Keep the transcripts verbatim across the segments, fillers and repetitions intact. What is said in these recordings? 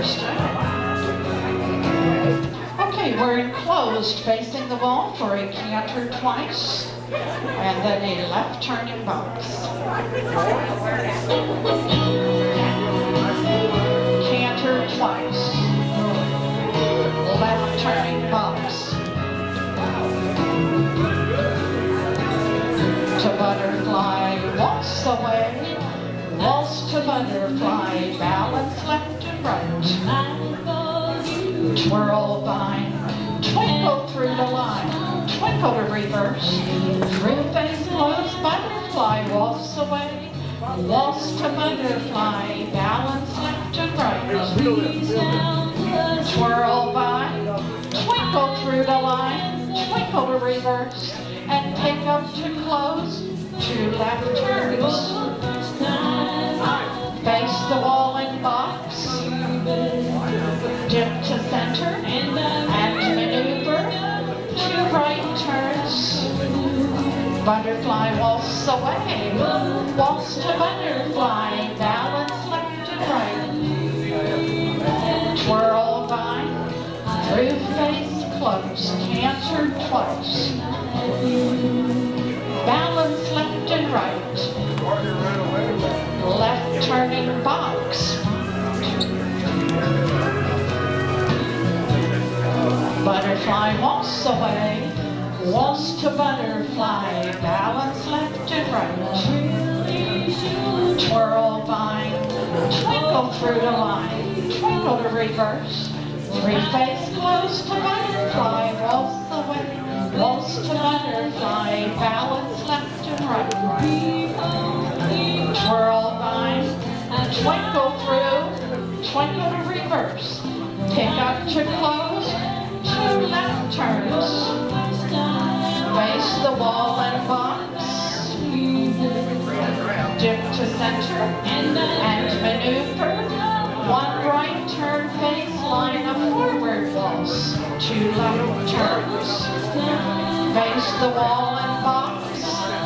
Okay, we're enclosed facing the wall for a canter twice, and then a left turning box. Canter twice. Left turning box. To butterfly, waltz away. Waltz to butterfly, balance left and right. Twirl vine, twinkle through the line, twinkle to reverse. Through face close, butterfly, waltz away. Waltz to butterfly, balance left and right. Twirl vine, twinkle through the line, twinkle to reverse. And pick up to close, two left turns. Face the wall and box. Dip to center and maneuver. Two right turns. Butterfly, waltz away. Waltz to butterfly. Balance left and right. Twirl vine. Through face close. Canter twice. Balance left and right. Left turning box. Butterfly, waltz away. Waltz to butterfly. Balance left and right. Twirl vine. Twinkle through the line. Twinkle to reverse. Three face close to butterfly. Waltz away. Waltz to butterfly. Balance left and right. Twirl vine. Twinkle through. Twinkle to reverse. Pick up to close. Two left turns. Face the wall and box. Dip to center and maneuver. One right turn, face line of forward waltz. Two left turns. Face the wall and box.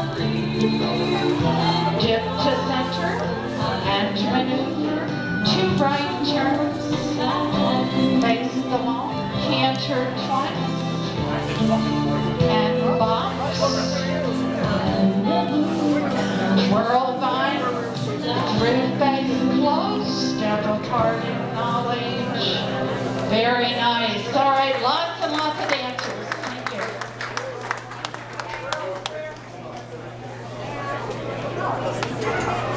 Dip to center and maneuver. Two right turns. Face the wall. Canter twice. And box. Twirl vine. Through face close. Devil card acknowledge. Very nice. All right, lots and lots of dancers. Thank you.